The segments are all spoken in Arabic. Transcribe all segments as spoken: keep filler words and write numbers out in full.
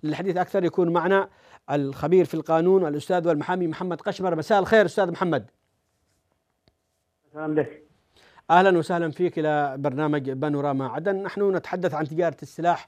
للحديث أكثر يكون معنا الخبير في القانون الأستاذ والمحامي محمد قشمر. مساء الخير أستاذ محمد. سلام لك. أهلا وسهلا فيك إلى برنامج بانوراما عدن. نحن نتحدث عن تجارة السلاح.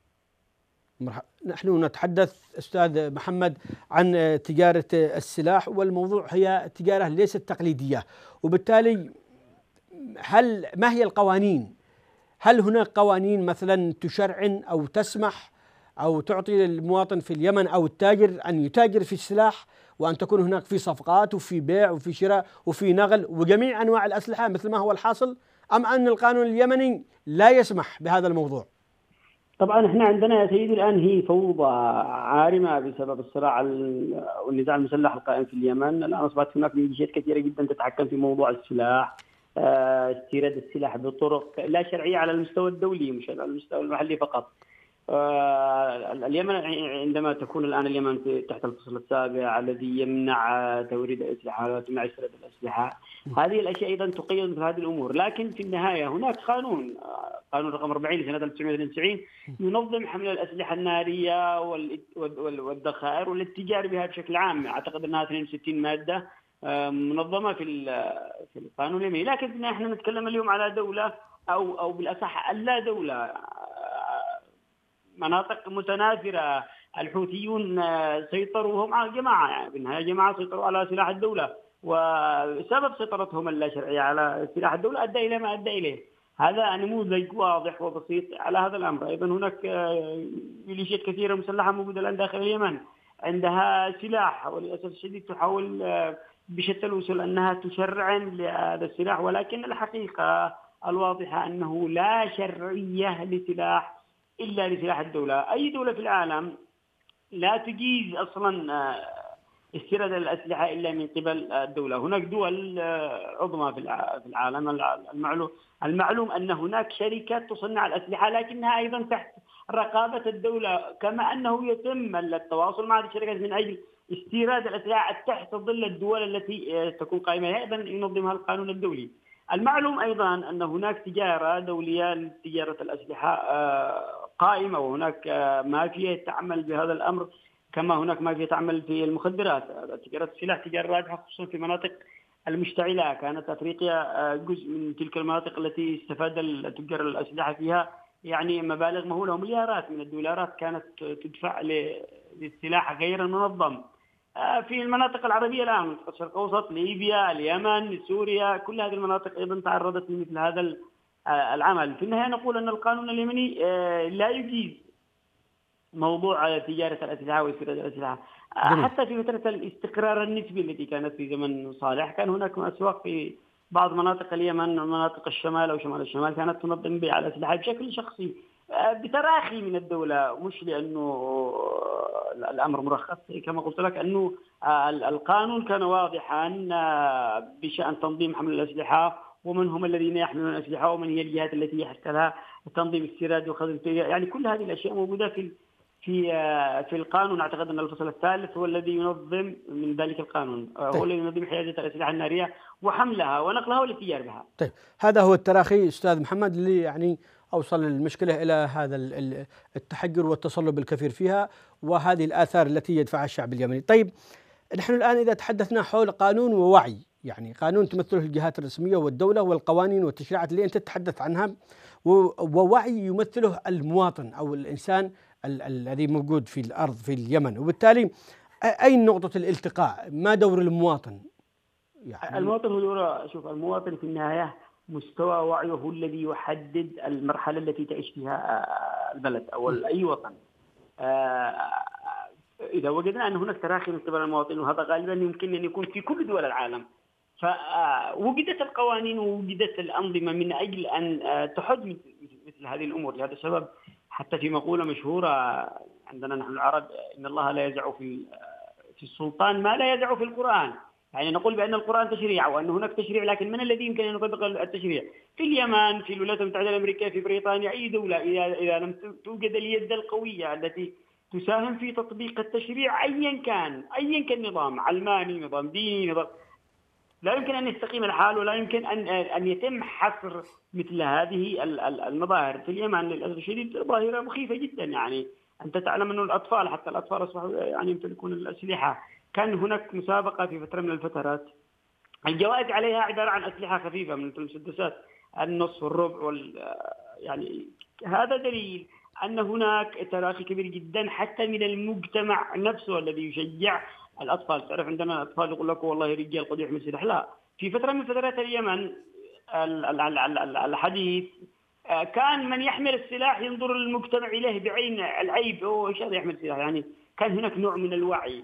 نحن نتحدث أستاذ محمد عن تجارة السلاح، والموضوع هي تجارة ليست تقليدية، وبالتالي هل ما هي القوانين؟ هل هناك قوانين مثلا تشرعن أو تسمح أو تعطي للمواطن في اليمن أو التاجر أن يتاجر في السلاح، وأن تكون هناك في صفقات وفي بيع وفي شراء وفي نقل وجميع أنواع الأسلحة مثل ما هو الحاصل، أم أن القانون اليمني لا يسمح بهذا الموضوع؟ طبعا احنا عندنا يا سيدي الان هي فوضى عارمه بسبب الصراع والنزاع المسلح القائم في اليمن. الان اصبحت هناك ميليشيات كثيره جدا تتحكم في موضوع السلاح، استيراد السلاح بطرق لا شرعيه على المستوى الدولي مش على المستوى المحلي فقط. اليمن عندما تكون الآن اليمن تحت الفصل السابع الذي يمنع توريد الأسلحة وتمنع استيراد الأسلحة، هذه الأشياء أيضا تقيد مثل هذه الأمور. لكن في النهاية هناك قانون قانون رقم أربعين لسنة ألف وتسعمائة واثنين وتسعين ينظم حمل الأسلحة النارية والذخائر والاتجار بها بشكل عام. أعتقد أنها اثنين وستين مادة منظمة في في القانون اليمني. لكن نحن نتكلم اليوم على دولة أو أو بالأصح اللا دولة، مناطق متناثرة. الحوثيون سيطروا، هم جماعة يعني بالنهاية جماعة سيطروا على سلاح الدولة، وسبب سيطرتهم اللاشرعية على سلاح الدولة أدى إلى ما أدى إليه. هذا نموذج واضح وبسيط على هذا الأمر. أيضا هناك ميليشيات كثيرة مسلحة موجودة الآن داخل اليمن عندها سلاح، وللأسف الشديد تحاول بشتى الوسائل أنها تشرعن لهذا السلاح، ولكن الحقيقة الواضحة أنه لا شرعية لسلاح إلا لسلاح الدولة. أي دولة في العالم لا تجيز أصلا استيراد الأسلحة إلا من قبل الدولة. هناك دول عظمى في العالم، المعلوم المعلوم أن هناك شركات تصنع الأسلحة لكنها أيضا تحت رقابة الدولة، كما أنه يتم التواصل مع هذه الشركات من أجل استيراد الأسلحة تحت ظل الدول التي تكون قائمة، أيضا ينظمها القانون الدولي. المعلوم أيضا أن هناك تجارة دولية لتجارة الأسلحة قائمة، وهناك مافيا تعمل بهذا الأمر، كما هناك مافيا تعمل في المخدرات. تجارة السلاح تجارة رابحة خصوصا في مناطق المشتعلة. كانت أفريقيا جزء من تلك المناطق التي استفاد تجار الأسلحة فيها يعني مبالغ مهولة ومليارات من الدولارات كانت تدفع للسلاح غير المنظم. في المناطق العربية الآن، منطقة الشرق الأوسط، ليبيا، اليمن، سوريا، كل هذه المناطق أيضا تعرضت لمثل هذا العمل. في النهاية نقول أن القانون اليمني لا يجيز موضوع تجارة الأسلحة واستيراد الأسلحة. حتى في فترة الاستقرار النسبي التي كانت في زمن صالح كان هناك أسواق في بعض مناطق اليمن ومناطق الشمال أو شمال الشمال كانت تنظم بيع الأسلحة بشكل شخصي بتراخي من الدولة، مش لأنه الأمر مرخص كما قلت لك، أنه القانون كان واضحا بشأن تنظيم حمل الأسلحة ومن هم الذين يحملون الأسلحة ومن هي الجهات التي يحق لها تنظيم استيراد وخزن، يعني كل هذه الأشياء موجودة في في في القانون. أعتقد أن الفصل الثالث هو الذي ينظم من ذلك القانون، هو الذي ينظم حيازة الأسلحة النارية وحملها ونقلها والاتجار بها. طيب، هذا هو التراخي أستاذ محمد اللي يعني أوصل المشكلة إلى هذا التحجر والتصلب الكثير فيها، وهذه الآثار التي يدفعها الشعب اليمني. طيب، نحن الآن إذا تحدثنا حول قانون ووعي، يعني قانون تمثله الجهات الرسمية والدولة والقوانين والتشريعات اللي أنت تتحدث عنها، ووعي يمثله المواطن أو الإنسان ال- الذي موجود في الأرض في اليمن، وبالتالي أين نقطة الالتقاء؟ ما دور المواطن؟ يعني المواطن هو دور، شوف، المواطن في النهاية مستوى وعيه هو الذي يحدد المرحلة التي تعيش فيها البلد أو أي وطن. إذا وجدنا أن هناك تراخي من قبل المواطن، وهذا غالبا يمكن أن يكون في كل دول العالم، فوجدت القوانين ووجدت الأنظمة من أجل أن تحد مثل هذه الأمور. لهذا السبب حتى في مقولة مشهورة عندنا نحن العرب، إن الله لا يزع في في السلطان ما لا يزع في القرآن. يعني نقول بأن القرآن تشريع وأن هناك تشريع، لكن من الذي يمكن أن يطبق التشريع؟ في اليمن، في الولايات المتحدة الأمريكية، في بريطانيا، أي دولة إذا إذا لم توجد اليد القوية التي تساهم في تطبيق التشريع أيا كان أيا كان نظام علماني، نظام ديني، نظام، لا يمكن أن يستقيم الحال، ولا يمكن أن أن يتم حصر مثل هذه المظاهر. في اليمن للأسف الشديد ظاهرة مخيفة جدا، يعني أنت تعلم أن الأطفال حتى الأطفال أصبحوا يعني يمتلكون الأسلحة. كان هناك مسابقة في فترة من الفترات الجوائز عليها عبارة عن أسلحة خفيفة من المسدسات النصف والربع وال يعني هذا دليل أن هناك تراخي كبير جدا حتى من المجتمع نفسه الذي يشجع الأطفال. تعرف عندنا أطفال يقول لك والله رجال قد يحمل سلاح. لا، في فترة من فترات اليمن الحديث كان من يحمل السلاح ينظر المجتمع إليه بعين العيب، هو ايش هذا يحمل سلاح؟ يعني كان هناك نوع من الوعي.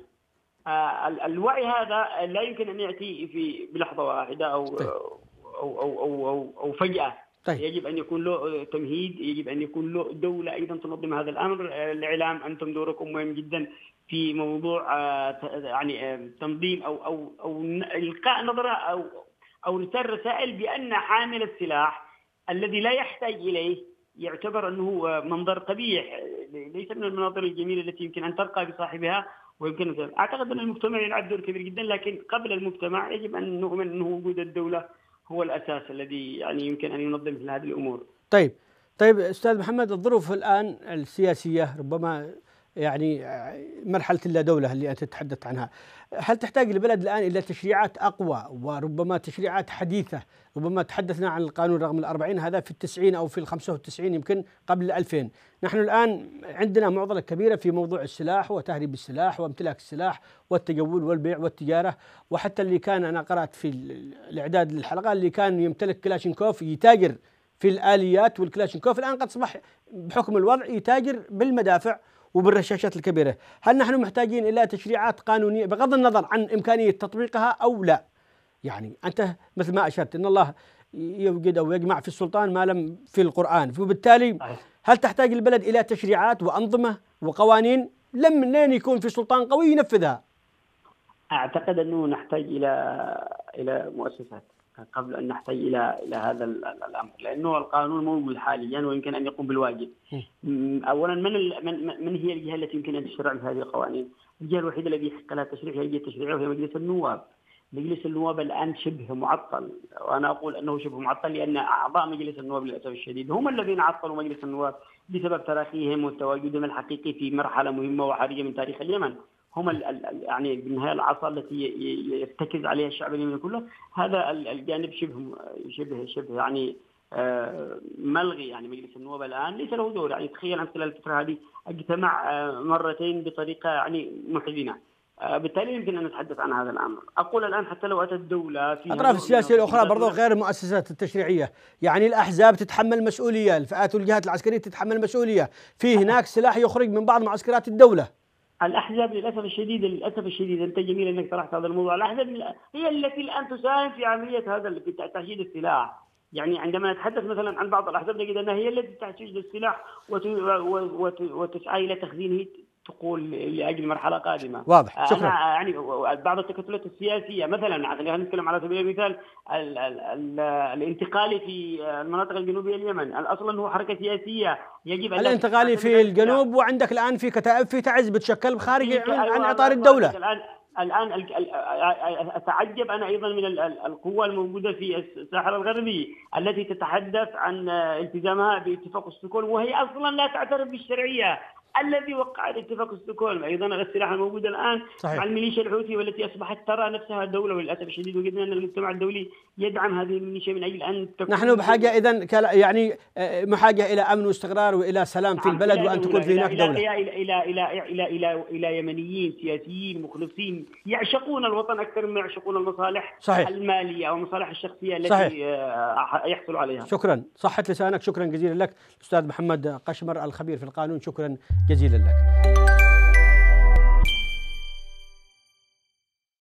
الوعي هذا لا يمكن أن يأتي في بلحظة واحدة أو طيب. أو أو أو أو, أو فجأة. طيب. يجب أن يكون له تمهيد، يجب أن يكون له دولة أيضا تنظم هذا الأمر. الإعلام أنتم دوركم مهم جدا في موضوع يعني تنظيم أو أو أو إلقاء نظرة أو أو رسالة رسائل بأن حامل السلاح الذي لا يحتاج إليه يعتبر أنه منظر قبيح، ليس من المناظر الجميلة التي يمكن أن ترقى بصاحبها. ويمكن أعتقد أن المجتمع يلعب دور كبير جدا، لكن قبل المجتمع يجب أن نؤمن أنه وجود الدولة هو الأساس الذي يعني يمكن أن ينظم مثل هذه الأمور. طيب طيب أستاذ محمد، الظروف الآن السياسية ربما يعني مرحلة اللا دولة اللي أنت تتحدث عنها، هل تحتاج البلد الآن إلى تشريعات أقوى وربما تشريعات حديثة؟ ربما تحدثنا عن القانون رقم الأربعين هذا في التسعين أو في الخمسة والتسعين يمكن قبل الألفين. نحن الآن عندنا معضلة كبيرة في موضوع السلاح وتهريب السلاح وامتلاك السلاح والتجول والبيع والتجارة، وحتى اللي كان أنا قرأت في الإعداد للحلقة اللي كان يمتلك كلاشينكوف يتاجر في الآليات والكلاشينكوف، الآن قد أصبح بحكم الوضع يتاجر بالمدافع وبالرشاشات الكبيرة. هل نحن محتاجين إلى تشريعات قانونية بغض النظر عن إمكانية تطبيقها أو لا؟ يعني أنت مثل ما أشرت أن الله يوجد أو يجمع في السلطان ما لم في القرآن، وبالتالي هل تحتاج البلد إلى تشريعات وأنظمة وقوانين لم لين يكون في سلطان قوي ينفذها؟ أعتقد أنه نحتاج إلى إلى مؤسسات قبل أن نحتاج إلى إلى هذا الأمر، لأنه القانون موجود حاليا ويمكن أن يقوم بالواجب. أولا من من من هي الجهة التي يمكن أن تشرع هذه القوانين؟ الجهة الوحيدة التي يحق لها التشريع هي الجهة التشريعية وهي مجلس النواب. مجلس النواب الآن شبه معطل، وأنا أقول أنه شبه معطل لأن أعضاء مجلس النواب للأسف الشديد هم الذين عطلوا مجلس النواب بسبب تراخيهم وتواجدهم الحقيقي في مرحلة مهمة وحرجة من تاريخ اليمن. هم يعني بالنهاية العصا التي يرتكز عليها الشعب اليمني كله. هذا الجانب شبه شبه شبه يعني ملغي. يعني مجلس النواب الآن ليس له دور. يعني تخيل عن خلال الفترة هذه اجتمع مرتين بطريقة يعني محزنة، بالتالي يمكن أن نتحدث عن هذا الأمر. أقول الآن حتى لو أتت الدولة في الأطراف السياسية الأخرى برضو غير المؤسسات التشريعية، يعني الأحزاب تتحمل مسؤولية، الفئات والجهات العسكرية تتحمل مسؤولية، في هناك سلاح يخرج من بعض معسكرات الدولة. الأحزاب للأسف الشديد للأسف الشديد أنت جميل أنك طرحت هذا الموضوع. الأحزاب هي التي الآن تساهم في عملية هذا في تحشيد السلاح. يعني عندما نتحدث مثلا عن بعض الأحزاب نجد أنها هي التي تحشيد السلاح وتسعى إلى تخزينه تقول لأجل مرحلة قادمة. واضح. شكرا. يعني بعض التكتلات السياسية مثلا خلينا نتكلم على سبيل المثال ال ال ال الانتقالي في المناطق الجنوبية اليمن، أصلا هو حركة سياسية يجب أن الانتقالي في الجنوب، وعندك الآن في كتائب في تعز بتشكل خارج عن إطار الدولة. الآن الآن أتعجب أنا أيضا من القوى الموجودة في الساحل الغربي التي تتحدث عن التزامها باتفاق ستوكهولم وهي أصلا لا تعترف بالشرعية الذي وقع اتفاق ستوكهولم. ايضا السلاح الموجود الان صحيح. مع الميليشيا الحوثي والتي اصبحت ترى نفسها دوله، وللاسف الشديد وجدنا ان المجتمع الدولي يدعم هذه الميليشيا من اجل ان تكون نحن بحاجه اذا يعني بحاجه الى امن واستقرار والى سلام في البلد وان تكون في هناك دوله. الى الى الى الى الى الى, إلى يمنيين سياسيين مخلصين يعشقون الوطن اكثر مما يعشقون المصالح صحيح. الماليه او المصالح الشخصيه التي صحيح. يحصلوا عليها. شكرا، صحة لسانك، شكرا جزيلا لك استاذ محمد قشمر الخبير في القانون، شكرا جزيلا لك.